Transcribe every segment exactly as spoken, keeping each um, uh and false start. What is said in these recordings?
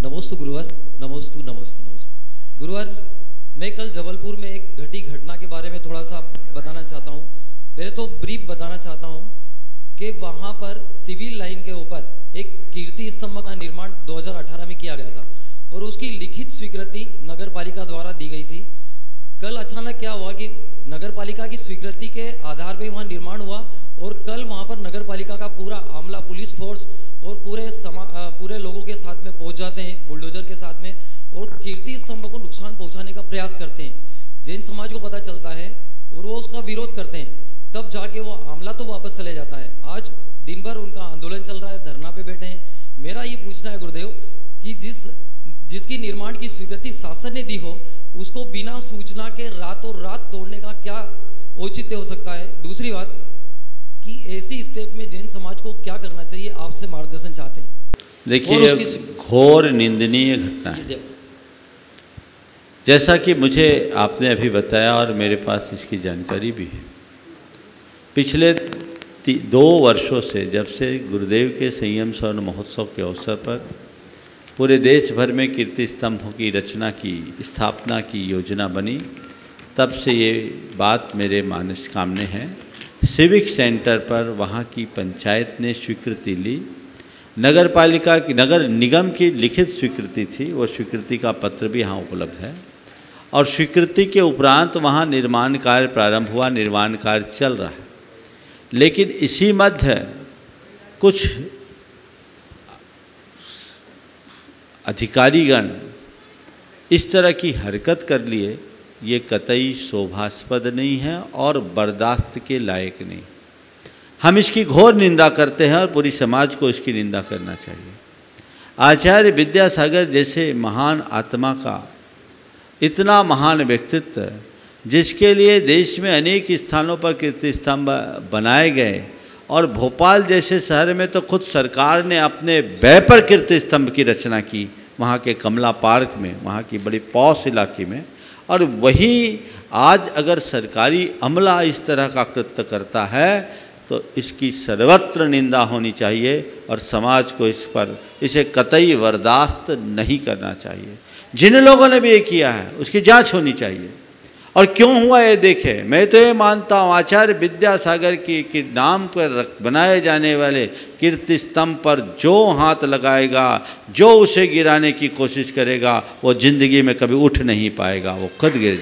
नमोस्तु गुरुवर, नमोस्तु नमोस्तु नमोस्तु गुरुवर। मैं कल जबलपुर में एक घटी घटना के बारे में थोड़ा सा बताना चाहता हूँ। पहले तो ब्रीफ बताना चाहता हूँ कि वहाँ पर सिविल लाइन के ऊपर एक कीर्ति स्तंभ का निर्माण दो हज़ार अठारह में किया गया था और उसकी लिखित स्वीकृति नगर पालिका द्वारा दी गई थी। कल अचानक क्या हुआ कि नगर पालिका की स्वीकृति के आधार पर वहाँ निर्माण हुआ और कल वहाँ पर नगर पालिका का पूरा आमला, पुलिस फोर्स और पूरे समा पूरे लोगों के साथ में पहुँच जाते हैं बुलडोजर के साथ में और कीर्ति स्तंभ को नुकसान पहुँचाने का प्रयास करते हैं। जैन समाज को पता चलता है और वो उसका विरोध करते हैं, तब जाके वो आमला तो वापस चले जाता है। आज दिन भर उनका आंदोलन चल रहा है, धरना पे बैठे हैं। मेरा ये पूछना है गुरुदेव कि जिस जिसकी निर्माण की स्वीकृति शासन ने दी हो उसको बिना सूचना के रातों रात तोड़ने का क्या औचित्य हो सकता है। दूसरी बात कि ऐसी स्टेप में जैन समाज को क्या करना चाहिए, आपसे मार्गदर्शन चाहते हैं। देखिए, घोर निंदनीय घटना है। जैसा कि मुझे आपने अभी बताया और मेरे पास इसकी जानकारी भी है, पिछले दो वर्षों से जब से गुरुदेव के संयम स्वर्ण महोत्सव के अवसर पर पूरे देश भर में कीर्ति स्तंभों की रचना की, स्थापना की योजना बनी, तब से ये बात मेरे मानस सामने है। सिविक सेंटर पर वहाँ की पंचायत ने स्वीकृति ली, नगर पालिका की नगर निगम की लिखित स्वीकृति थी, वो स्वीकृति का पत्र भी यहाँ उपलब्ध है और स्वीकृति के उपरांत वहाँ निर्माण कार्य प्रारंभ हुआ, निर्माण कार्य चल रहा है। लेकिन इसी मध्य कुछ अधिकारीगण इस तरह की हरकत कर लिए, ये कतई शोभास्पद नहीं है और बर्दाश्त के लायक नहीं। हम इसकी घोर निंदा करते हैं और पूरी समाज को इसकी निंदा करना चाहिए। आचार्य विद्यासागर जैसे महान आत्मा का इतना महान व्यक्तित्व, जिसके लिए देश में अनेक स्थानों पर कीर्ति स्तंभ बनाए गए और भोपाल जैसे शहर में तो खुद सरकार ने अपने व्यय पर कीर्ति स्तंभ की रचना की, वहाँ के कमला पार्क में, वहाँ की बड़ी पौष इलाके में। और वही आज अगर सरकारी अमला इस तरह का कृत्य करता है तो इसकी सर्वत्र निंदा होनी चाहिए और समाज को इस पर इसे कतई बर्दाश्त नहीं करना चाहिए। जिन लोगों ने भी ये किया है उसकी जांच होनी चाहिए और क्यों हुआ ये देखें। मैं तो ये मानता हूँ आचार्य विद्यासागर की, की नाम पर बनाए जाने वाले कीर्ति स्तंभ पर जो हाथ लगाएगा, जो उसे गिराने की कोशिश करेगा, वो जिंदगी में कभी उठ नहीं पाएगा, वो खुद गिर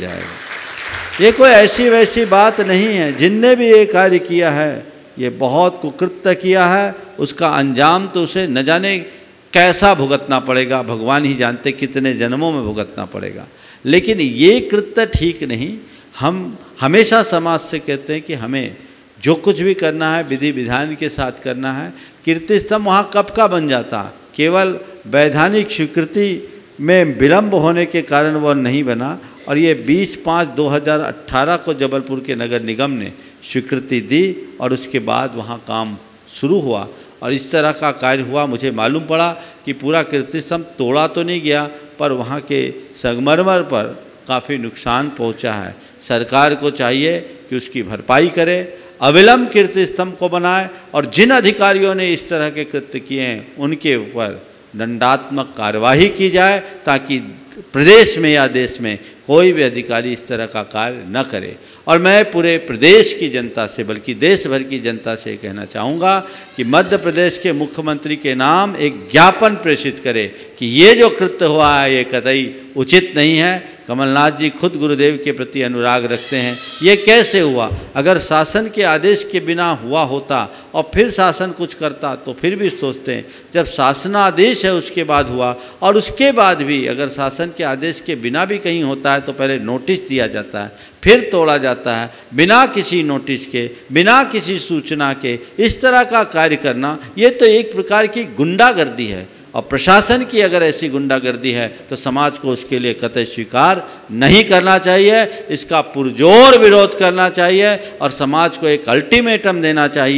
जाएगा। ये कोई ऐसी वैसी बात नहीं है। जिनने भी ये कार्य किया है ये बहुत कुकृत्य किया है, उसका अंजाम तो उसे न जाने कैसा भुगतना पड़ेगा, भगवान ही जानते कितने जन्मों में भुगतना पड़ेगा। लेकिन ये कृत्य ठीक नहीं। हम हमेशा समाज से कहते हैं कि हमें जो कुछ भी करना है विधि विधान के साथ करना है। कीर्ति स्तंभ वहाँ कब का बन जाता, केवल वैधानिक स्वीकृति में विलम्ब होने के कारण वह नहीं बना और ये बीस पाँच दो हज़ार अट्ठारह को जबलपुर के नगर निगम ने स्वीकृति दी और उसके बाद वहाँ काम शुरू हुआ और इस तरह का कार्य हुआ। मुझे मालूम पड़ा कि पूरा कीर्ति स्तंभ तोड़ा तो नहीं गया पर वहाँ के संगमरमर पर काफ़ी नुकसान पहुँचा है। सरकार को चाहिए कि उसकी भरपाई करे, अविलंब कीर्ति स्तंभ को बनाए और जिन अधिकारियों ने इस तरह के कृत्य किए हैं उनके ऊपर दंडात्मक कार्यवाही की जाए ताकि प्रदेश में या देश में कोई भी अधिकारी इस तरह का कार्य न करे। और मैं पूरे प्रदेश की जनता से बल्कि देश भर की जनता से कहना चाहूँगा कि मध्य प्रदेश के मुख्यमंत्री के नाम एक ज्ञापन प्रेषित करे कि ये जो कृत्य हुआ है ये कतई उचित नहीं है। कमलनाथ जी खुद गुरुदेव के प्रति अनुराग रखते हैं, ये कैसे हुआ? अगर शासन के आदेश के बिना हुआ होता और फिर शासन कुछ करता तो फिर भी सोचते हैं। जब शासनादेश है उसके बाद हुआ और उसके बाद भी अगर शासन के आदेश के बिना भी कहीं होता है तो पहले नोटिस दिया जाता है, फिर तोड़ा जाता है। बिना किसी नोटिस के, बिना किसी सूचना के इस तरह का कार्य करना ये तो एक प्रकार की गुंडागर्दी है और प्रशासन की अगर ऐसी गुंडागर्दी है तो समाज को उसके लिए कतई स्वीकार नहीं करना चाहिए। इसका पुरजोर विरोध करना चाहिए और समाज को एक अल्टीमेटम देना चाहिए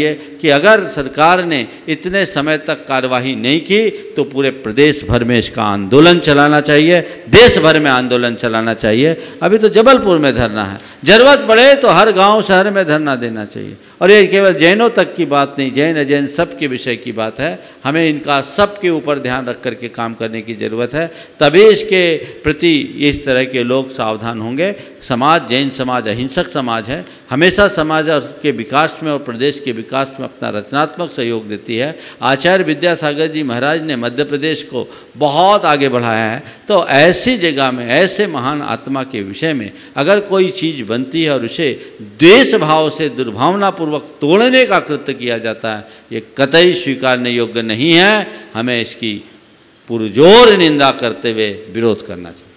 कि अगर सरकार ने इतने समय तक कार्यवाही नहीं की तो पूरे प्रदेश भर में इसका आंदोलन चलाना चाहिए, देश भर में आंदोलन चलाना चाहिए। अभी तो जबलपुर में धरना है, ज़रूरत पड़े तो हर गांव शहर में धरना देना चाहिए। और ये केवल जैनों तक की बात नहीं, जैन अजैन सब के विषय की बात है। हमें इनका सबके ऊपर ध्यान रख करके काम करने की ज़रूरत है, तभी इसके प्रति इस तरह के लोग सावधान होंगे। समाज, जैन समाज अहिंसक समाज है, हमेशा समाज और के विकास में और प्रदेश के विकास में अपना रचनात्मक सहयोग देती है। आचार्य विद्यासागर जी महाराज ने मध्य प्रदेश को बहुत आगे बढ़ाया है। तो ऐसी जगह में, ऐसे महान आत्मा के विषय में अगर कोई चीज़ बनती है और उसे द्वेष भाव से दुर्भावनापूर्वक तोड़ने का कृत्य किया जाता है, ये कतई स्वीकारने योग्य नहीं है। हमें इसकी पुरजोर निंदा करते हुए विरोध करना चाहिए।